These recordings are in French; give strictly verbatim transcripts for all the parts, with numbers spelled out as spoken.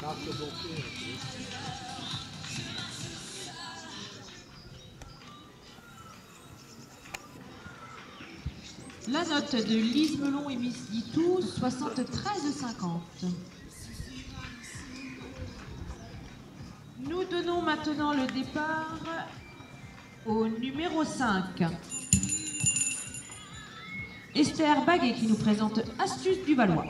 La note de Lise Melon et Miss Guitou, soixante-treize cinquante. Nous donnons maintenant le départ au numéro cinq. Esther Baguet qui nous présente Astuce du Valois.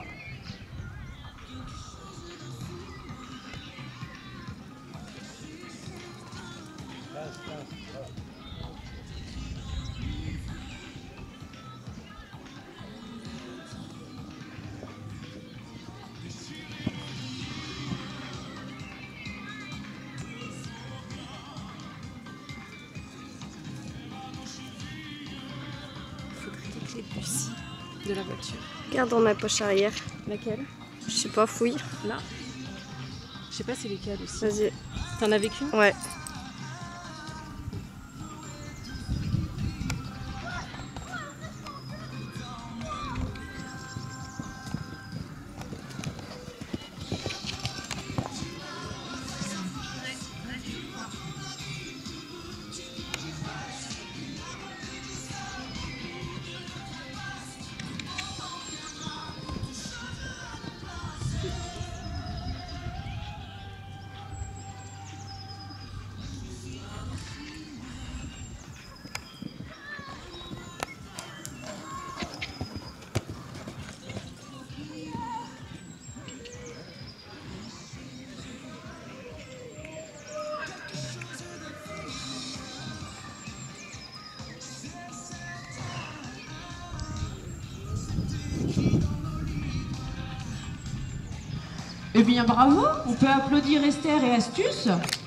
De la voiture. Regarde dans ma poche arrière. Laquelle? Je sais pas, fouille. Là. Je sais pas c'est lesquelles aussi. Vas-y. T'en as vécu? Ouais. Eh bien bravo, on peut applaudir Esther et Astuce.